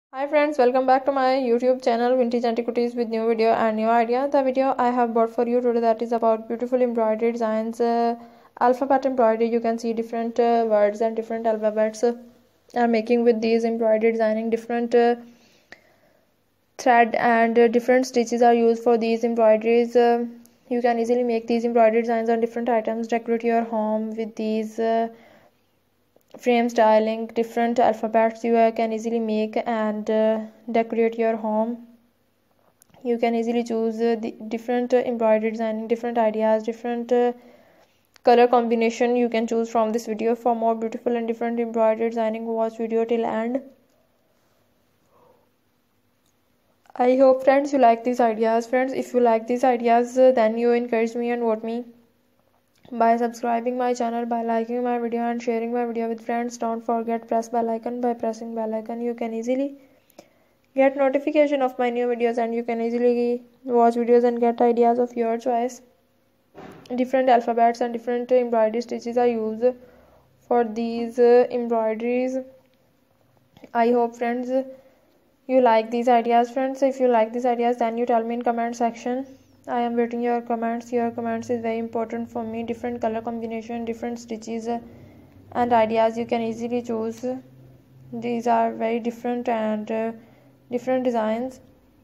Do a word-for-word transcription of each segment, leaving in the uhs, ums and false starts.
Hi friends, welcome back to my YouTube channel Vintage Antiquities with new video and new idea. The video I have brought for you today that is about beautiful embroidery designs, uh, alphabet embroidery. You can see different uh, words and different alphabets uh, are making with these embroidery designing. Different uh, thread and uh, different stitches are used for these embroideries. Uh, you can easily make these embroidery designs on different items, decorate your home with these uh, frame styling. Different alphabets you uh, can easily make and uh, decorate your home. You can easily choose uh, the different uh, embroidery designing, different ideas, different uh, color combination you can choose from this video. For more beautiful and different embroidery designing, watch video till end. I hope friends you like these ideas. Friends, if you like these ideas, uh, then you encourage me and vote me by subscribing my channel, by liking my video and sharing my video with friends. Don't forget press bell icon. By pressing bell icon you can easily get notification of my new videos and you can easily watch videos and get ideas of your choice. Different alphabets and different embroidery stitches are used for these uh, embroideries. I hope friends you like these ideas. Friends, if you like these ideas, then you tell me in comment section. I am waiting your comments. Your comments is very important for me. Different color combination, different stitches uh, and ideas you can easily choose. These are very different and uh, different designs.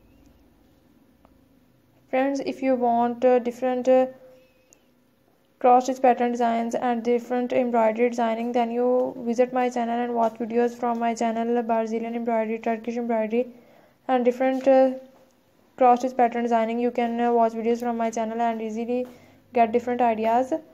Friends, if you want uh, different uh, cross stitch pattern designs and different embroidery designing, then you visit my channel and watch videos from my channel. Brazilian embroidery, Turkish embroidery and different uh, cross stitch pattern designing. You can uh, watch videos from my channel and easily get different ideas. Uh,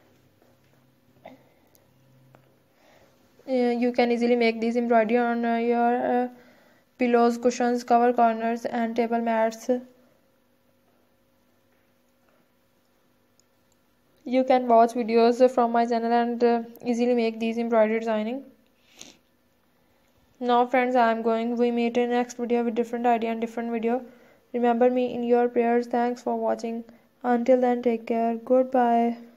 you can easily make these embroidery on uh, your uh, pillows, cushions, cover corners and table mats. You can watch videos from my channel and uh, easily make these embroidery designing. Now friends, I am going we meet in next video with different idea and different video. Remember me in your prayers. Thanks for watching. Until then, take care. Goodbye.